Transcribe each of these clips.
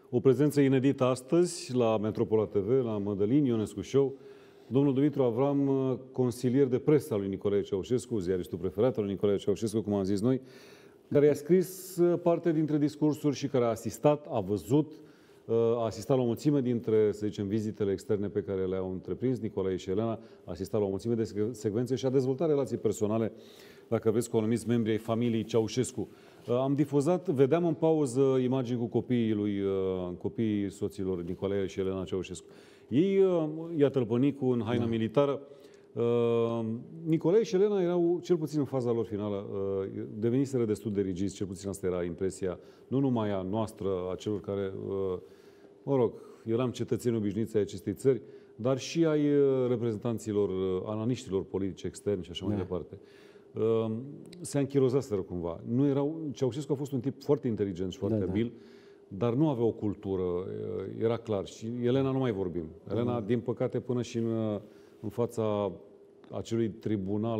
O prezență inedită astăzi la Metropola TV, la Mădălin Ionescu Show. Domnul Dumitru Avram, consilier de presă al lui Nicolae Ceaușescu, ziaristul preferat al lui Nicolae Ceaușescu, cum am zis noi, care i-a scris parte dintre discursuri și care a asistat, a văzut, a asistat la o mulțime dintre, să zicem, vizitele externe pe care le-au întreprins Nicolae și Elena, a asistat la o mulțime de secvențe și a dezvoltat relații personale, dacă vreți, cu anumiți membri ai familiei Ceaușescu. Am difuzat, vedeam în pauză imagini cu copiii soților Nicolae și Elena Ceaușescu. Ei i-a tălpănit cu în haină militară. Nicolae și Elena erau, cel puțin în faza lor finală, deveniseră destul de rigizi, cel puțin asta era impresia, nu numai a noastră, a celor care, mă rog, eram cetățeni obișnuiți ai acestei țări, dar și ai reprezentanților, analiștilor politici externi și așa mai departe. Se anchilozaseră cumva. Ceaușescu a fost un tip foarte inteligent și foarte abil, dar nu avea o cultură, era clar. Și Elena nu mai vorbim. Elena, din păcate, până și în fața acelui tribunal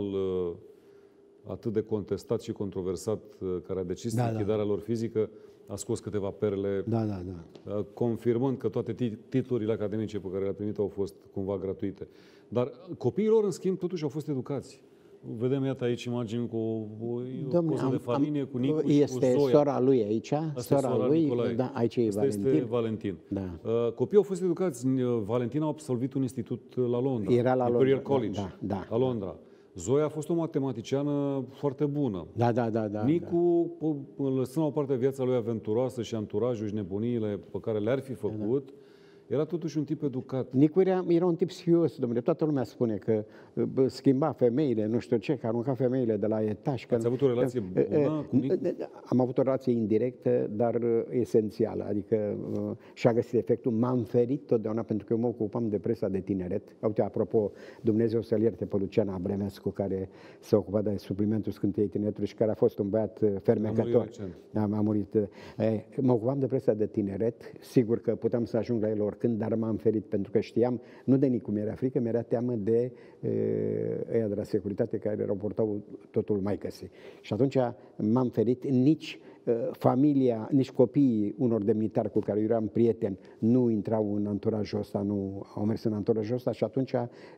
atât de contestat și controversat, care a decis lichidarea lor fizică, a scos câteva perle, confirmând că toate titlurile academice pe care le-a primit au fost cumva gratuite. Dar copiii lor, în schimb, totuși au fost educați. Vedem, iată, aici imagini cu o poză de familie, cu Nicu și cu Zoia. Este sora lui aici, sora lui, aici e Valentin. Este Valentin. Copiii au fost educați. Valentin a absolvit un institut la Londra. Era la Imperial College, la Londra. Zoia a fost o matematiciană foarte bună. Nicu, lăsând la o parte viața lui aventuroasă și anturajul și nebuniile pe care le-ar fi făcut, era totuși un tip educat. Nicu era un tip sfios, domnule. Toată lumea spune că schimba femeile, nu știu ce, că arunca femeile de la etaj. Ați avut o relație bună cu Nicu? Am avut o relație indirectă, dar esențială. Adică și-a găsit efectul. M-am ferit totdeauna pentru că eu mă ocupam de presa de tineret. Uite, apropo, Dumnezeu să-l ierte pe Luciana Abremescu, care s-a ocupat de suplimentul Scânteiei Tineretului și care a fost un băiat fermecător. A murit. Mă ocupam de presa de tineret. Sigur că puteam să ajung la el oricând, dar m-am ferit pentru că știam, nu de Nicu mi-era frică, mi-era teamă de ăia de la securitate care raportau totul maicăsii. Și atunci m-am ferit. Nici familia, nici copiii unor demnitari cu care eu eram prieten nu intrau în anturajul ăsta, nu au mers în anturajul ăsta și atunci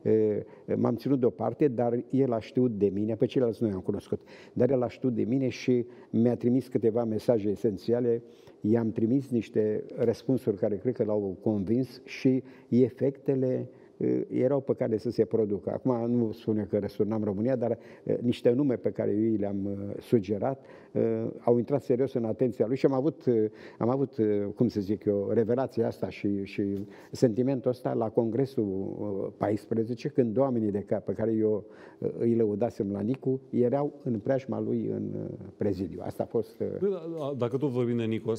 m-am ținut deoparte, dar el a știut de mine, pe ceilalți nu i-am cunoscut, dar el a știut de mine și mi-a trimis câteva mesaje esențiale, i-am trimis niște răspunsuri care cred că l-au convins și efectele erau pe care să se producă. Acum nu spune că răsturnam România, dar niște nume pe care eu le-am sugerat au intrat serios în atenția lui și am avut, cum să zic eu, revelația asta și sentimentul ăsta la Congresul 14, când oamenii pe care eu îi lăudasem la Nicu erau în preajma lui în prezidiu. Asta a fost... Dacă tot vorbim de Nicu,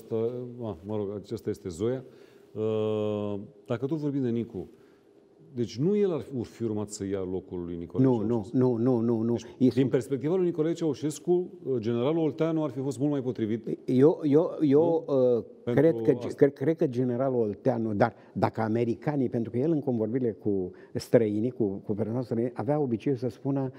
aceasta este Zoia. Dacă tot vorbim de Nicu, deci nu el ar fi urmat să ia locul lui Nicolae Ceaușescu. Nu. Deci, din perspectiva lui Nicolae Ceaușescu, generalul Olteanu ar fi fost mult mai potrivit. Eu cred că generalul Olteanu, dar dacă americanii, pentru că el în convorbire cu străinii, cu persoane străine, avea obiceiul să spună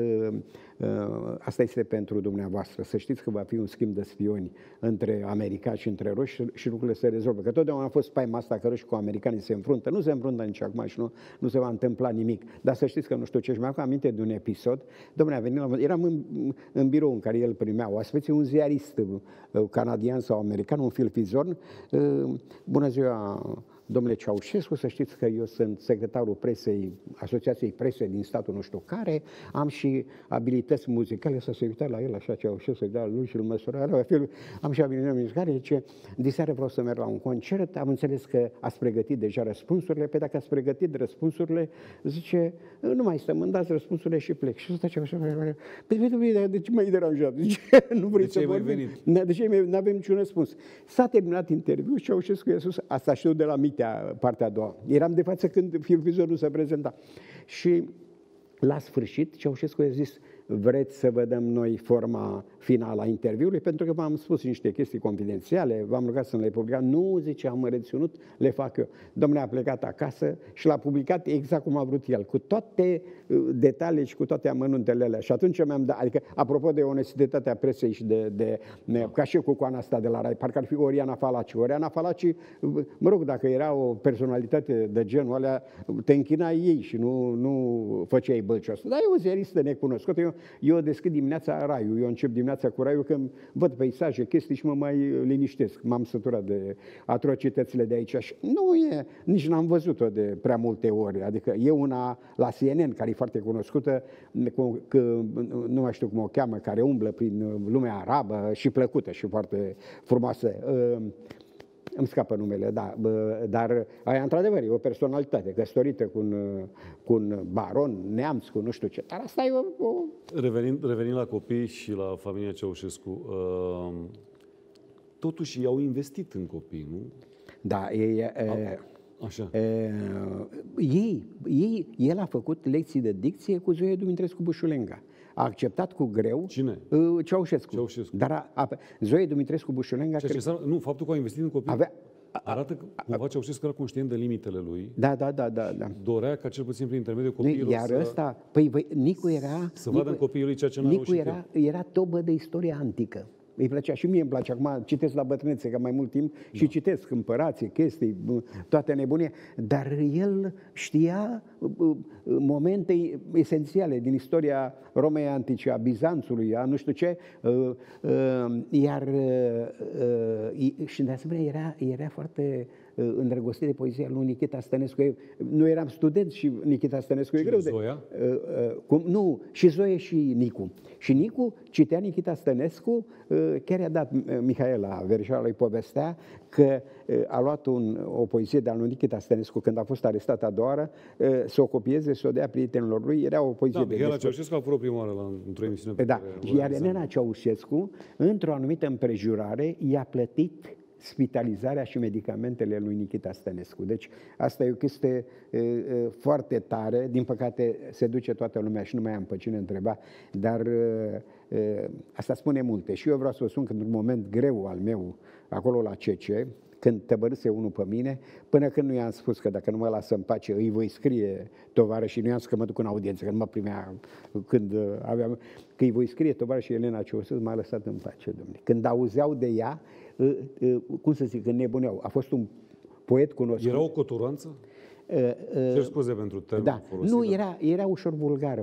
asta este pentru dumneavoastră, să știți că va fi un schimb de spioni între americani și între ruși și lucrurile se rezolvă. Că totdeauna a fost spaima asta că rușii cu americanii se înfruntă. Nu se înfruntă nici acum și nu se va întâmpla nimic. Dar să știți că nu știu ce, și mi-am aminte de un episod. Dom'le, a venit eram în birou în care el primea oaspeții, un ziarist canadian sau american, un filfizor. Bună ziua, domnule Ceaușescu, să știți că eu sunt secretarul presei, Asociației Presei din statul nu știu care, am și abilități muzicale, să se uita la el așa, Ceaușescu, să-i dea lui și îl măsura, am și abilități muzicale, zice, diseară vreau să merg la un concert, am înțeles că ați pregătit deja răspunsurile, pe dacă ați pregătit răspunsurile, zice, nu mai stăm, îmi dați răspunsurile și plec. Și ăsta Ceaușescu, de ce m-ai deranjat? Zice, nu vrei să vorbim? De ce nu avem niciun răspuns? S-a terminat interviul, Ceaușescu i-a spus, asta știu de la partea a doua. Eram de față când filmvizorul se prezenta. Și la sfârșit, Ceaușescu a zis, vreți să vă dăm noi forma finală a interviului, pentru că v-am spus niște chestii confidențiale, v-am rugat să le publicați. Nu, zice, am reținut, le fac eu. Domnule a plecat acasă și l-a publicat exact cum a vrut el, cu toate detalii și cu toate amănuntele alea. Și atunci mi-am dat, adică, apropo de onestitatea presei și ca și cu coana asta de la Rai, parcă ar fi Oriana Falaci. Oriana Falaci, mă rog, dacă era o personalitate de genul ăla, te închinai ei și nu făceai bălciul ăsta. Dar e o ziaristă necunoscută. Eu deschid dimineața Raiul, eu încep dimineața cu Raiul când văd peisaje, chestii și mă mai liniștesc. M-am săturat de atrocitățile de aici. Și nu e, nici n-am văzut-o de prea multe ori. Adică e una la CNN, care e foarte cunoscută, nu mai știu cum o cheamă, care umblă prin lumea arabă și plăcută și foarte frumoasă. Îmi scapă numele, da, dar aia într-adevăr e o personalitate căsătorită cu un baron, neamț, cu nu știu ce. Dar asta e o... Revenind la copii și la familia Ceaușescu, totuși i-au investit în copii, nu? Da, Așa. El a făcut lecții de dicție cu Zoe Dumitrescu Bușulenga. A acceptat cu greu. Cine? Ceaușescu. Dar Zoe Dumitrescu Bușulenga... Nu, faptul că a investit în copii arată că cumva Ceaușescu era conștient de limitele lui. Da. Dorea ca cel puțin prin intermediul copiilor Nicu era... Să vadă în copiii lui ceea ce n-a reușit era tobă de istorie antică. Îi plăcea și mie îmi place. Acum citesc la bătrânețe, că mai mult timp, și citesc împărații, chestii, toate nebunie. Dar el știa momente esențiale din istoria Romei antice, a Bizanțului, a nu știu ce, și de asemenea era foarte îndrăgostit de poezia lui Nichita Stănescu. Nu eram student și Nichita Stănescu e greu de... Zoia? Nu, și Zoe și Nicu. Și Nicu citea Nichita Stănescu, chiar i-a dat Mihaela Verișoara, îi povestea că a luat o poezie de-a lui Nichita Stănescu când a fost arestat a doua oară, să o copieze, să o dea prietenilor lui. Era o poezie de... Mihaela Ceaușescu a fost prima oară într-o emisiune. Da, iar Elena Ceaușescu, într-o anumită împrejurare, i-a plătit spitalizarea și medicamentele lui Nichita Stănescu. Deci asta e o chestie foarte tare. Din păcate se duce toată lumea și nu mai am pe cine întreba, dar asta spune multe. Și eu vreau să vă spun că într-un moment greu al meu, acolo la CC, când tăbărâse unul pe mine, până când nu i-am spus că dacă nu mă lasă în pace, îi voi scrie tovarăș, și nu i-am spus că mă duc în audiență, că nu mă primea când aveam, că îi voi scrie tovarăș, și Elena Ceaușescu m-a lăsat în pace, domnule. Când auzeau de ea, cum să zic, înnebuneau. A fost un poet cunoscut. Era o coturanță? Cer scuze pentru termenul folosit. Nu, era ușor vulgară.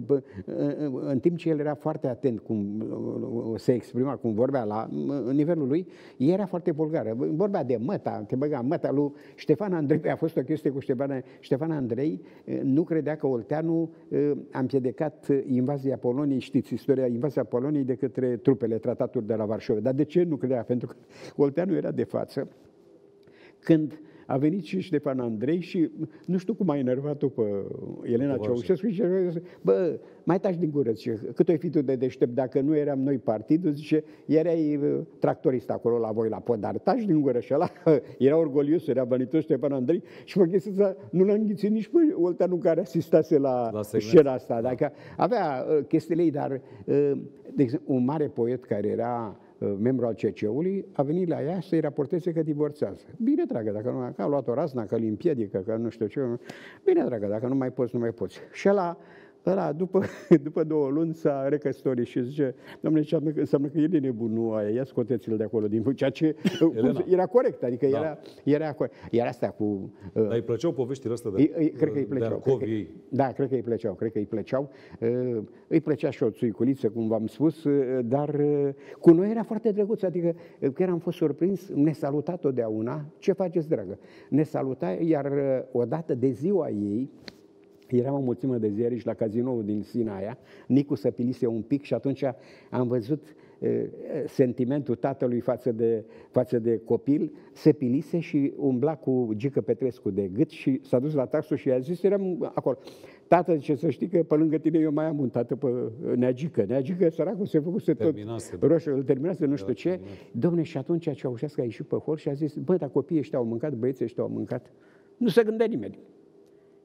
În timp ce el era foarte atent cum se exprima, cum vorbea la nivelul lui, era foarte vulgară. Vorbea de măta, te băga măta lui Ștefan Andrei. A fost o chestie cu Ștefan Andrei. Nu credea că Olteanu a împiedicat invazia Poloniei, știți istoria, invazia Poloniei de către trupele tratatului de la Varșovia. Dar de ce nu credea? Pentru că Olteanu era de față. Când a venit și Ștefan Andrei și nu știu cum a enervat-o pe Elena Ceaușescu și bă, mai taci din gură, zice, cât o fi tu de deștept, dacă nu eram noi partidul, zice, erai tractorist acolo la voi la pod, dar taci din gură. Și ăla era orgolios, era vanitos Ștefan Andrei și pe chestia asta nu l-a înghițit nici pe Olteanu care asistase la scena asta. Dacă avea chestiile ei, dar de exemplu, un mare poet care era membru al CC-ului, a venit la ea să-i raporteze că divorțează. Bine, dragă, dacă nu, că a luat o razna, că îl împiedică, că nu știu ce. Bine, dragă, dacă nu mai poți, nu mai poți. Și ăla după 2 luni s-a recăsătorit și zice, dom'le, ce înseamnă că el e nebun, nu aia, ia scoteți-l de acolo, din ceea ce era corect, adică era corect. Iar asta cu... Dar îi plăceau poveștile astea cred că îi plăceau. Da, cred că îi plăceau. Îi plăcea și o țuiculiță, cum v-am spus, dar cu noi era foarte drăguț, adică chiar am fost surprins, ne saluta totdeauna, ce faceți, dragă? Ne saluta, iar odată de ziua ei, eram o mulțime de ziariști la cazinoul din Sinaia, Nicu se pilise un pic și atunci am văzut sentimentul tatălui față de copil, se pilise și umbla cu Gică Petrescu de gât și s-a dus la taxul și i-a zis, eram acolo, tată, zice, să știi că pe lângă tine eu mai am un tată pe Neagică. Neagică, săracul, se făcuse tot roșu, îl terminase, nu știu ce. Dom'le, și atunci Ceaușescu a ieșit pe hor și a zis, bă, dar copiii ăștia au mâncat, băieții ăștia au mâncat. Nu se gândea nimeni.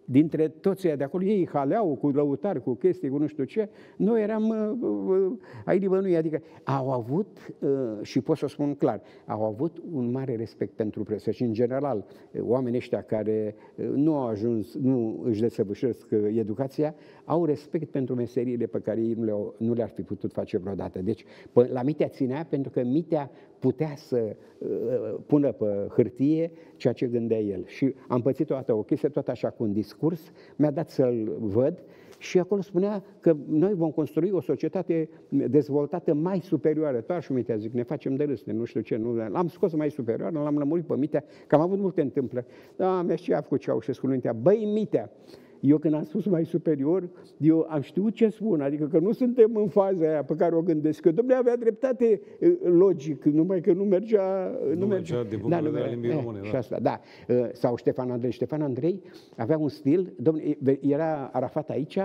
dintre toți ăia de acolo, ei haleau cu lăutari, cu chestii, cu nu știu ce, noi eram ai nimănui, adică au avut, și pot să o spun clar, au avut un mare respect pentru presă și în general oamenii ăștia care nu au ajuns, nu își desăvârșesc educația, au respect pentru meseriile pe care ei nu le-ar fi putut face vreodată. Deci la Mitea ținea pentru că Mitea putea să pună pe hârtie ceea ce gândea el. Și am pățit o dată o chestie, tot așa cu un discurs, mi-a dat să-l văd și acolo spunea că noi vom construi o societate dezvoltată mai superioară. Toarșul Mitea, zic, ne facem de râs, nu știu ce, l-am scos mai superioară, l-am lămurit pe Mitea, că am avut multe întâmplări. Da, mi-a și a făcut Ceaușescu în Mitea, băi Mitea, eu când am spus mai superior, eu am știut ce spun, adică că nu suntem în faza aia pe care o gândesc, că domnule avea dreptate logic, numai că nu mergea din punct de vedere al limbii române. Și asta, da. Sau Ștefan Andrei. Ștefan Andrei avea un stil, domnule, era Arafat aici,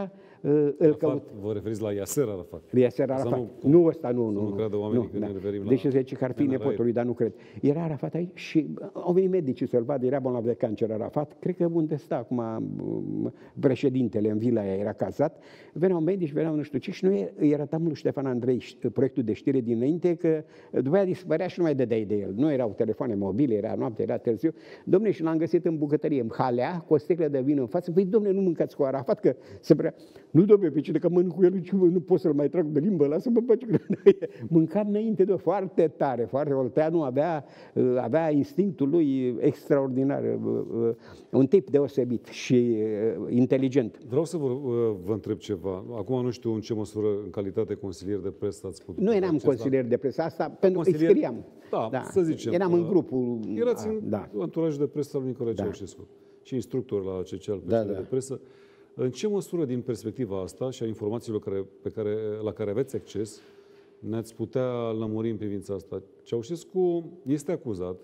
Vă referiți la Yasser Arafat? Yasser Arafat. Nu ăsta, nu. Nu creadă oamenii că ne referim la... Deci zice că ar fi nepotul lui, dar nu cred. Era Arafat aici și au venit medicii să-l vadă, era bolnav de cancer Arafat, cred că unde stă acum președintele în vila aia, era cazat, veneau medici, veneau nu știu ce și noi îi arătam lui Ștefan Andrei proiectul de știre dinainte, că după aia dispărea și nu mai dădeai de el. Nu erau telefoane mobile, era noapte, era târziu. Dom'le, și l-am găsit în bucătărie, în halea, cu o sticlă de vin în față. Păi, dom'le, nu mâncați cu Arafat, că se prea... Nu, dom'le, pe cine, că mănânc cu el, nu pot să-l mai trag de limbă, lasă-mă pe mânca înainte de foarte tare, foarte. Olteanu avea instinctul lui extraordinar, un tip deosebit și inteligent. Vreau să vă întreb ceva. Acum nu știu în ce măsură, în calitate consilier de presă, ați putut... Nu eram consilier de presă, asta pentru că scriam. Da, să zicem. Eram în grupul... Erați în anturajul de presă al lui Nicolae Ceaușescu și instructor la CCL de presă. În ce măsură, din perspectiva asta și a informațiilor la care aveți acces, ne-ați putea lămuri în privința asta? Ceaușescu este acuzat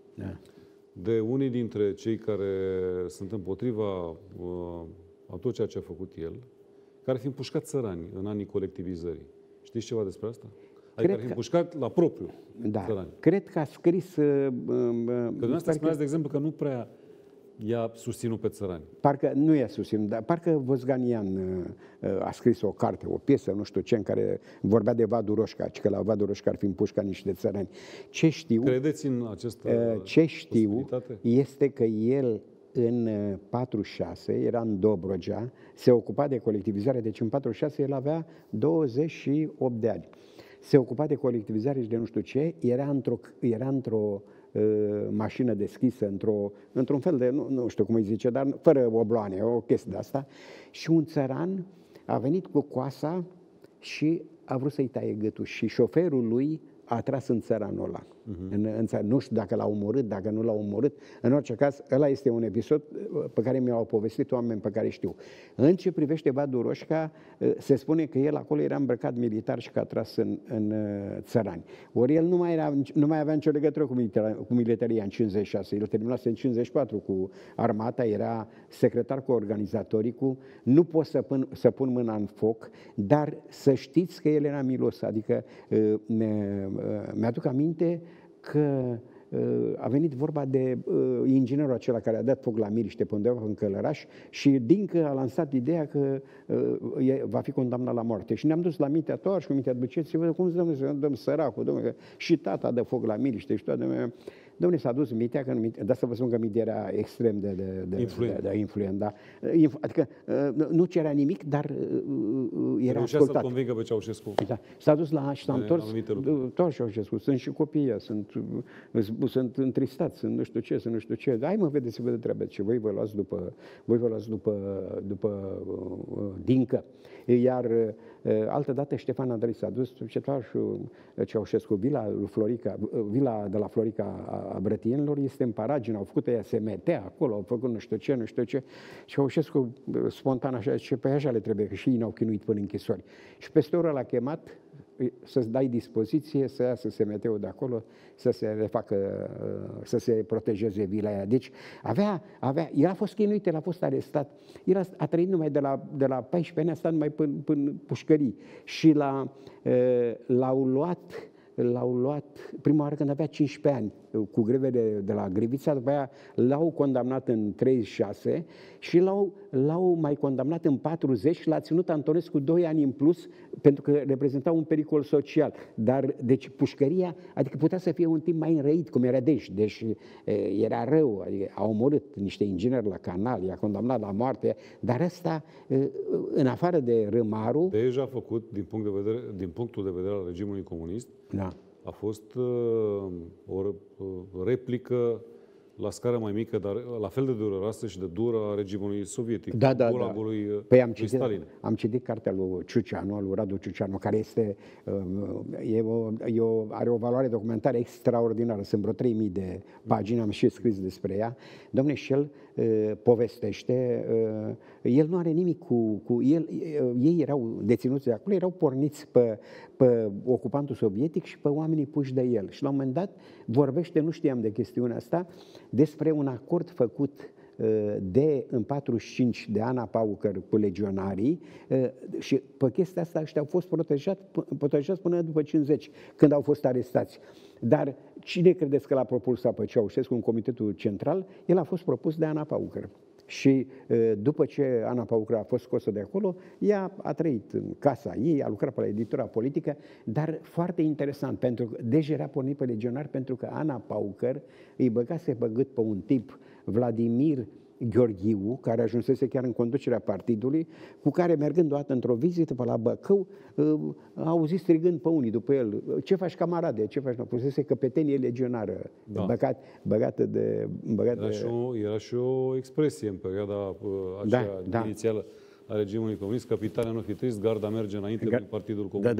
de unii dintre cei care sunt împotriva a tot ceea ce a făcut el, care ar fi împușcat țărani în anii colectivizării. Știți ceva despre asta? Adică ar fi împușcat la propriu țărani. Cred că a scris... Că dumneavoastră spuneați, de exemplu, că nu prea i-a susținut pe țărani. Parcă nu i-a susținut, dar parcă Vosganian a scris o carte, o piesă, nu știu ce, în care vorbea de Vadu Roșca, că la Vadu Roșca ar fi împușcat niște țărani. Ce știu... Credeți în această ce știu este că el în 46, era în Dobrogea, se ocupa de colectivizare, deci în 46 el avea 28 de ani. Se ocupa de colectivizare și de nu știu ce, era într-o mașină deschisă, într-un fel de, nu știu cum îi zice, dar fără obloane, o chestie de asta, și un țăran a venit cu coasa și a vrut să-i taie gâtul și șoferul lui a tras în țăranul ăla. Nu știu dacă l-a omorât, dacă nu l-a omorât. În orice caz, ăla este un episod pe care mi l-au povestit oameni pe care știu. În ce privește Vadu Roșca, se spune că el acolo era îmbrăcat militar și că a tras în țărani. Ori el nu mai avea nicio legătură cu militaria în 56. El terminase în 54 cu armata, era secretar cu organizatorii, nu pot să pun mâna în foc, dar să știți că el era milos. Adică mi-aduc aminte că a venit vorba de inginerul acela care a dat foc la Miriște pe undeva în Călăraș și Dincă a lansat ideea că va fi condamnat la moarte. Și ne-am dus la Mitea Toaș, cu Mitea Duceți, și văd cum dăm săracul, domnule, și tata dă foc la Miriște și toate. Dom'le, s-a dus Mitea, dar să vă spun că Mitea era extrem de influent. Da. Adică nu cerea nimic, dar era ascultat. Să convingă pe Ceaușescu. Da. S-a dus și s-a întors. Tot Ceaușescu. Sunt și copiii, sunt întristați, sunt nu știu ce. Hai mă, vedeți, vă de treabă. Și voi vă luați după Dincă. Iar altă dată Ștefan Andrei s-a dus, Ceaușescu, vila de la Florica a Brătienilor este în Paragina, au făcut ea SMT acolo, au făcut nu știu ce. Și Ceaușescu spontan așa zice, pe așa le trebuie, că și ei n-au chinuit până închisori. Și peste o oră l-a chemat să-ți dai dispoziție să iasă SMT-ul de acolo, să se refacă, să se protejeze vila aia. Deci el a fost chinuit, el a fost arestat. El a trăit numai de la 14 ani, a stat numai până pușcării. Și l-au luat l-au luat prima oară când avea 15 ani, cu grevele de la Grivița, după aia l-au condamnat în 36 și l-au mai condamnat în 40 și l-a ținut Antonescu 2 ani în plus pentru că reprezenta un pericol social. Dar, deci, pușcăria, adică putea să fie un timp mai înrăit, cum era deci era rău, adică a omorât niște ingineri la canal, i-a condamnat la moarte, dar ăsta, în afară de Râmaru... Deja a făcut, din punctul de vedere al regimului comunist, Da. a fost o replică la scară mai mică, dar la fel de dureroasă și de dură a regimului sovietic, gulagului Păi lui Stalin. am citit cartea lui Ciuceanu, al lui Radu Ciuceanu, care este, are o valoare documentară extraordinară. Sunt vreo 3000 de pagini, am și scris despre ea. Dom'le, și el povestește, el nu are nimic cu el, ei erau deținuți de acolo, erau porniți pe ocupantul sovietic și pe oamenii puși de el. Și la un moment dat vorbește, nu știam de chestiunea asta, despre un acord făcut în 45 de Ana Pauker cu legionarii și pe chestia asta ăștia au fost protejați până după 50, când au fost arestați. Dar cine credeți că l-a propulsat pe Ceaușescu în Comitetul Central? El a fost propus de Ana Pauker. Și după ce Ana Pauker a fost scosă de acolo, ea a trăit în casa ei, a lucrat pe la editura politică, dar foarte interesant, pentru că deja era pornit pe legionar, pentru că Ana Pauker îi băgase pe gât pe un tip, Vladimir Gheorghiu, care ajunsese chiar în conducerea partidului, cu care, mergând o dată într-o vizită pe la Bacău, a auzit strigând pe unii după el: ce faci, camarade, ce faci? Pusese căpetenie legionară, Da. băgată de... Era și o expresie în perioada aceea inițială a regimului comunist: capitane, nu fi trist, garda merge înainte din Partidul Comunist.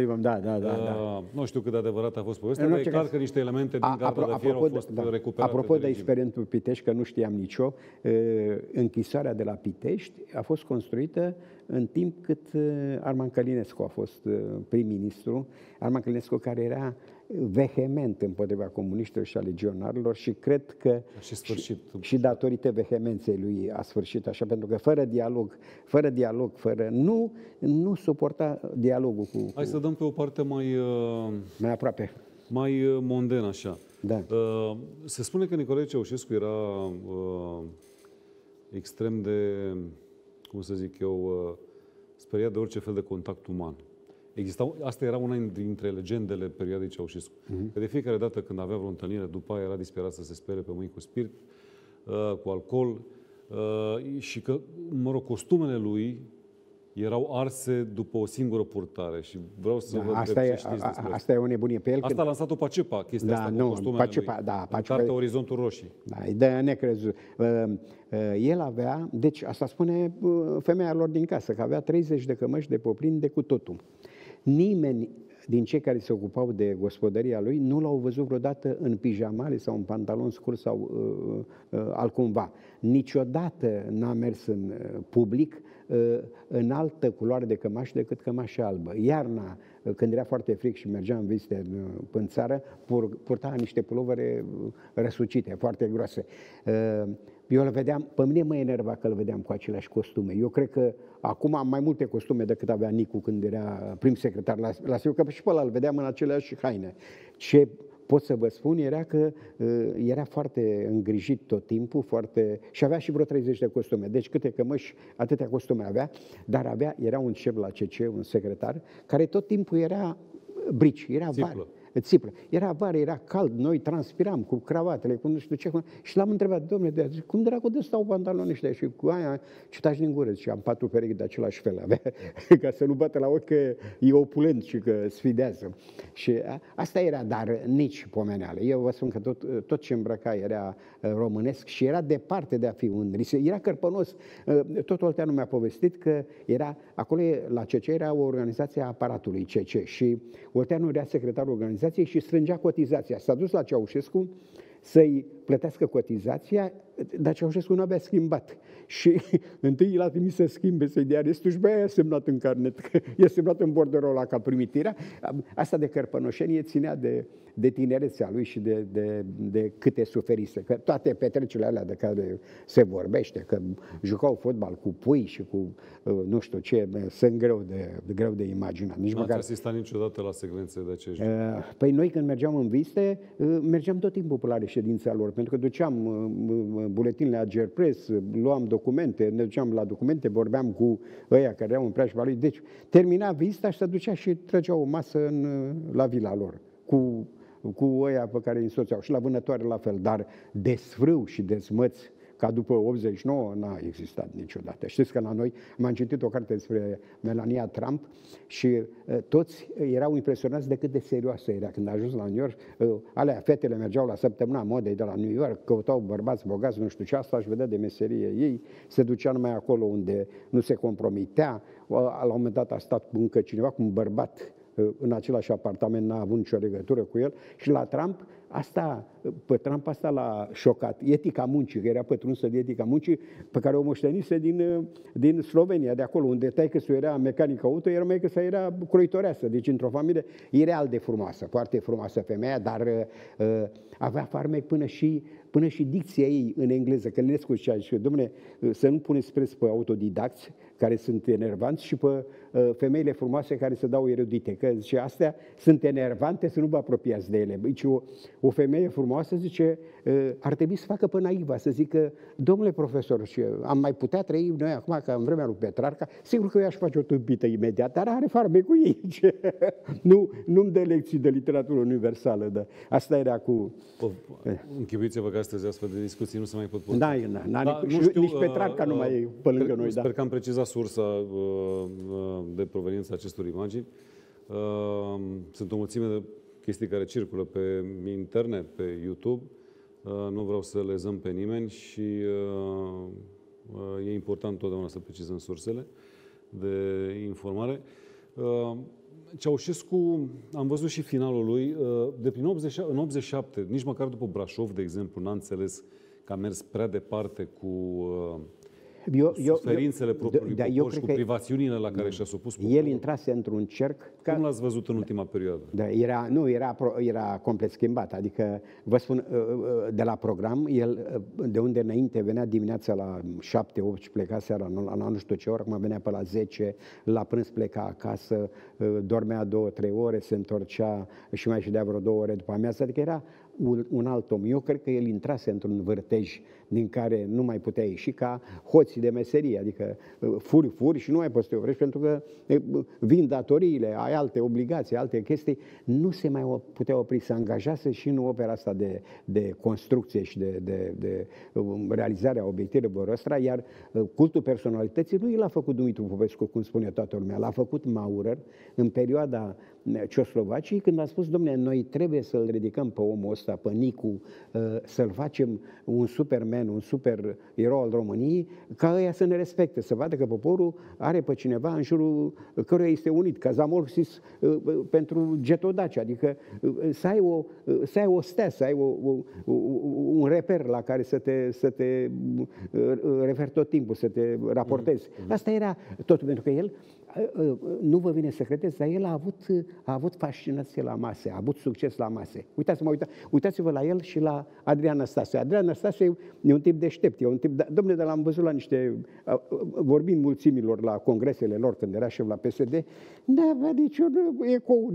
Da. Nu știu cât de adevărat a fost povestea, dar e clar că niște elemente din garda de fier au fost recuperate. Apropo de regim. experientul Pitești, că nu știam nicio, închisoarea de la Pitești a fost construită în timp cât Arman Călinescu a fost prim-ministru. Arman Călinescu, care era vehement împotriva comuniștilor și a legionarilor, și cred că și datorită vehemenței lui a sfârșit așa, pentru că fără dialog, nu suporta dialogul cu... Hai să dăm pe o parte mai aproape. Mai mondenă, așa. Da. Se spune că Nicolae Ceaușescu era extrem de, cum să zic eu, speriat de orice fel de contact uman. Asta era una dintre legendele perioadei Ceaușescu. Că de fiecare dată când avea vreo întâlnire, după aia era disperat să se spele pe mâini cu spirit, cu alcool, și că, costumele lui erau arse după o singură purtare. Și vreau să vă întreb ce știți despre asta. Asta e o nebunie pe el. Asta a lansat-o Pacepa, chestia asta cu costumele lui. În cartea Orizontul Roșii. Da, e de necrezut. El avea, deci asta spune femeia lor din casă, că avea 30 de cămăși de poplin de cu totul. Nimeni din cei care se ocupau de gospodăria lui nu l-au văzut vreodată în pijamale sau în pantaloni scurți sau altcumva. Niciodată n-a mers în public în altă culoare de cămașă decât cămașă albă. Iarna, când era foarte fric și mergea în vizite în țară, purta niște pulovere răsucite, foarte groase. Eu îl vedeam, pe mine mă enerva că îl vedeam cu aceleași costume. Eu cred că acum am mai multe costume decât avea Nicu când era prim secretar la SIU, că și pe ăla îl vedeam în aceleași haine. Ce pot să vă spun era că era foarte îngrijit tot timpul, și avea și vreo 30 de costume. Deci câte cămăși, atâtea costume avea, dar era un șef la CC, un secretar, care tot timpul era brici, era vară. Țiplă. Era vară, era cald, noi transpiram cu cravatele, cu nu știu ce. Și l-am întrebat: domnule, cum dracu de stau pantaloni ăștia? Și cu aia ciutași din gură. Și am 4 perechi de același fel avea, ca să nu bată la ochi că e opulent și că sfidează. Și asta era, dar nici pomeneală. Eu vă spun că tot ce îmbrăca era românesc și era departe de a fi un ris. Era cărpănos. Tot Olteanu mi-a povestit că acolo la CC era o organizație a aparatului CC și Olteanu era secretarul organizației și strângea cotizația. S-a dus la Ceaușescu să-i plătească cotizația dar Ceaușescu nu avea schimbat. Și întâi l-a trimis să schimbe, să-i dea arestul și băia i-a semnat în carnet, că i-a semnat în borderul ăla ca primitirea. Asta de cărpănoșenie ținea de tinerețea lui și de câte suferise. Că toate petrecerile alea de care se vorbește, că jucau fotbal cu pui și cu nu știu ce, sunt greu de imaginat. Nu ați asistat niciodată la secvențe de acești? Păi noi când mergeam în vizite, mergeam tot timpul pe la reședința lor, pentru că duceam buletinele Agerpres, luam documente, ne duceam la documente, vorbeam cu ăia care erau în preajma lui. Deci termina vizita și se ducea și trăgea o masă la vila lor, cu ăia pe care îi însoțeau. Și la vânătoare la fel, dar de sfrâu și de smăți, ca după 89, n-a existat niciodată. Știți că la noi am citit o carte despre Melania Trump și toți erau impresionați de cât de serioasă era când a ajuns la New York. Alea, fetele mergeau la săptămâna modei de la New York, căutau bărbați bogați, nu știu ce, asta își vedea de meserie ei, se ducea numai acolo unde nu se compromitea. La un moment dat a stat încă cineva cu un bărbat în același apartament, n-a avut nicio legătură cu el. Și la Trump, pe Trump asta l-a șocat. Etica muncii, că era pătrunsă de etica muncii, pe care o moștenise din Slovenia, de acolo, unde taică-su era mecanic auto, iar maică-sa era croitoreasă. Deci, într-o familie, e real de frumoasă, foarte frumoasă femeia, dar avea farmec până și dicția ei în engleză. Că Călinescu zicea, dom'le, să nu puneți preț pe autodidacți, care sunt enervanți, și pe femeile frumoase care se dau erudite. Că zice, astea sunt enervante, să nu vă apropiați de ele. Deci o femeie frumoasă, zice, ar trebui să facă pe naiva, să zică, domnule profesor, am mai putea trăi noi acum, ca în vremea lui Petrarca, sigur că eu aș face o tâmpită imediat, dar are farme cu ei. Nu-mi dă lecții de literatură universală, dar asta era cu... Închipuiți-vă că astăzi astfel de discuții nu se mai pot purta. Nici Petrarca nu mai e pe lângă noi. Sper că am precizat sursa de proveniență a acestor imagini. Sunt o mulțime de chestii care circulă pe internet, pe YouTube. Nu vreau să lezăm pe nimeni și e important totdeauna să precizăm sursele de informare. Ceaușescu, am văzut și finalul lui, de prin 87, nici măcar după Brașov, de exemplu, n-a înțeles că a mers prea departe cu suferințele propriului popor și cu privațiunile la care și-a supus poporul. El intrase într-un cerc... Cum l-ați văzut în ultima perioadă? Era complet schimbat. Adică, vă spun, de la program, el, de unde înainte venea dimineața la 7-8 și pleca seara la nu știu ce oră, acum venea pe la 10, la prânz pleca acasă, dormea 2-3 ore, se întorcea și mai ședea vreo 2 ore după amiază. Adică era un alt om. Eu cred că el intrase într-un vârtej din care nu mai putea ieși, ca hoții de meserie, adică furi și nu mai poți să te oprești, pentru că vin datoriile, ai alte obligații, alte chestii, nu se mai putea opri, să angajase și în opera asta de construcție și de realizarea obiectivelor ăstora, iar cultul personalității nu l-a făcut Dumitru Popescu, cum spune toată lumea, l-a făcut Maurer în perioada Ceoslovaciei, când a spus, dom'le, noi trebuie să-l ridicăm pe omul ăsta, pe Nicu, să-l facem un Superman, un super erou al României, ca ăia să ne respecte, să vadă că poporul are pe cineva în jurul căruia este unit, ca Zamolxis pentru Getodaci, adică să ai o stea, să ai un reper la care să te referi tot timpul, să te raportezi. Asta era totul, pentru că el, nu vă vine să credeți, dar el a avut fascinație la mase, a avut succes la mase. Uitați-vă la el și la Adrian Năstase. Adrian Năstase e un tip deștept, e un tip, dom'le, de l-am văzut la niște, vorbind mulțimilor la congresele lor, când era șef la PSD, nu avea niciun ecou,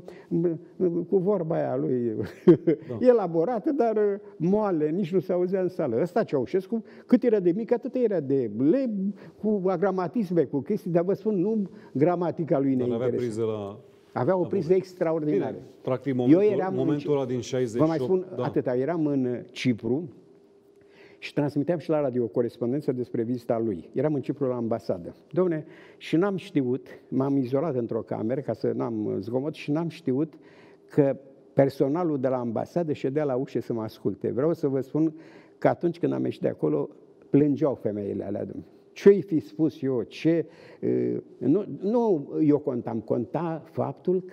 cu vorba aia lui elaborată, dar moale, nici nu se auzea în sală. Ăsta Ceaușescu, cât era de mic, atât era de cu agramatisme, cu chestii, dar vă spun, nu gramatica lui ne interesează. Avea o priză extraordinară. Bine, practic, momentul ăla din 68... Vă mai spun atâta, eram în Cipru și transmiteam și la radio o corespondență despre vizita lui. Eram în Cipru la ambasadă. Dom'le, și n-am știut, m-am izolat într-o cameră ca să n-am zgomot și n-am știut că personalul de la ambasadă ședea la ușă să mă asculte. Vreau să vă spun că atunci când am ieșit de acolo, plângeau femeile alea, dom'le. Ce-i fi spus eu? Nu eu conta faptul că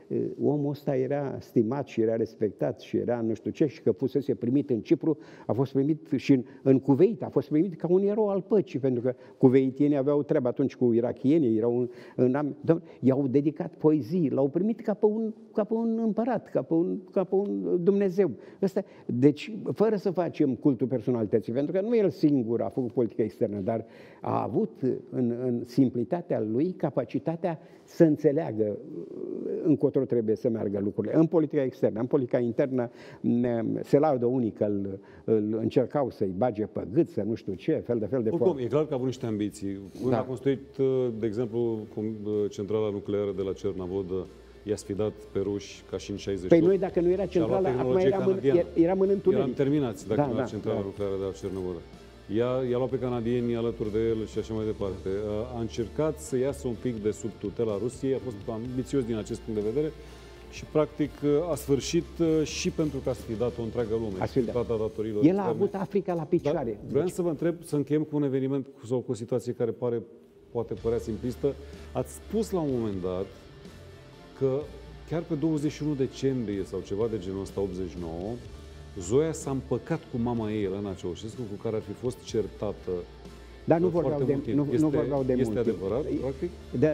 omul ăsta era stimat și era respectat și era nu știu ce, și că fusese primit în Cipru, a fost primit și în Cuveit, a fost primit ca un erou al păcii, pentru că cuveitienii aveau treabă atunci cu irachienii, erau i-au dedicat poezii, l-au primit ca pe un împărat, ca pe un Dumnezeu. Deci, fără să facem cultul personalității, pentru că nu el singur a făcut politică externă, dar a avut în simplitatea lui capacitatea să înțeleagă încotro trebuie să meargă lucrurile. În politica externă, în politica internă, se laudă unii că îl încercau să-i bage pe gât, să nu știu ce, fel de Oricum, e clar că a avut niște ambiții. Când a construit, de exemplu, centrala nucleară de la Cernavodă, i-a sfidat pe ruși ca și în 68. Păi noi, dacă nu era centrala, acum eram în întuneric. Eram terminați dacă nu era centrala nucleară de la Cernavodă. I-a luat pe canadieni alături de el și așa mai departe. A încercat să iasă un pic de sub tutela Rusiei, a fost ambițios din acest punct de vedere și practic a sfârșit și pentru că a sfidat o întreagă lume. El a avut Africa la picioare. Dar vreau să vă întreb, să încheiem cu un eveniment sau cu o situație care poate părea simplistă. Ați spus la un moment dat că chiar pe 21 decembrie sau ceva de genul ăsta, 89, Zoia s-a împăcat cu mama ei, Elena Ceaușescu, cu care ar fi fost certată. Dar nu vorbeau de mult. Este adevărat, practic? Da,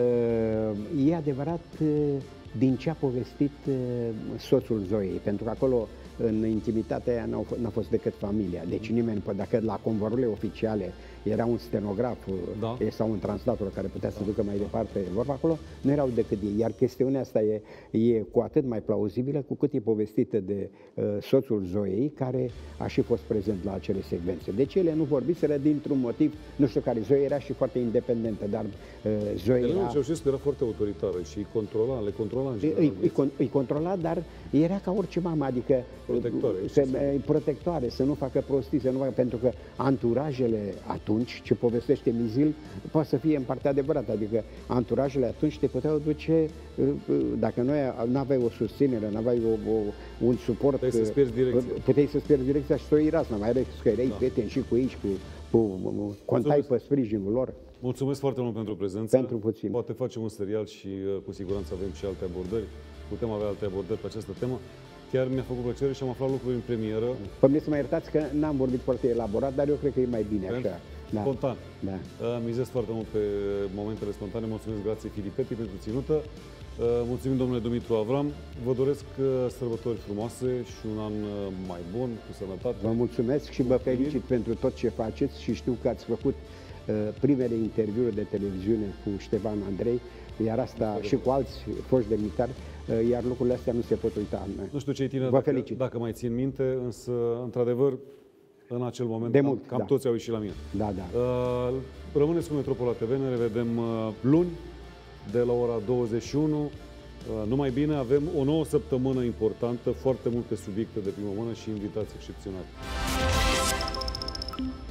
e adevărat din ce a povestit soțul Zoiei, pentru că acolo, în intimitatea aia, n-a fost decât familia. Deci nimeni, dacă la convorurile oficiale era un stenograf sau un translator care putea să ducă mai departe vorba acolo, nu erau decât ei. Iar chestiunea asta e cu atât mai plauzibilă cu cât e povestită de soțul Zoiei, care a și fost prezent la acele secvențe. Deci ele nu vorbiseră dintr-un motiv, nu știu care. Zoia era și foarte independentă, dar Zoia Elena Ceaușescu era foarte autoritară și le controla în general. Îi controla, dar era ca orice mamă, adică protectoare, să nu facă prostii, pentru că anturajele atunci, ce povestește Mizil, poate să fie în partea adevărată, adică anturajele atunci te puteau duce, dacă nu aveai o susținere, nu aveai un suport, puteai să-ți pierzi direcția și să o iei razna, mai ales că erai prieten și cu ei și contai pe sprijinul lor. Mulțumesc foarte mult pentru prezență. Pentru puțin. Poate facem un serial și cu siguranță avem și alte abordări. Putem avea alte abordări pe această temă. Chiar mi-a făcut plăcere și am aflat lucruri în premieră. Pe mine să mă iertați că n-am vorbit foarte elaborat, dar eu cred că e mai bine așa. Spontan. Mizez foarte mult pe momentele spontane. Mulțumesc grație Filipeti pentru ținută. Mulțumim domnule Dumitru Avram. Vă doresc sărbători frumoase și un an mai bun, cu sănătate. Vă mulțumesc și vă felicit pentru tot ce faceți și știu că ați făcut primele interviuri de televiziune cu Ștefan Andrei, iar asta și cu alți foști demnitari, iar lucrurile astea nu se pot uita. Nu știu ce-i tine, dacă mai țin minte, însă, într-adevăr, în acel moment, cam toți au ieșit la mine. Rămâneți cu Metropola TV, ne revedem luni, de la ora 21. Numai bine, avem o nouă săptămână importantă, foarte multe subiecte de primă mână și invitații excepționali.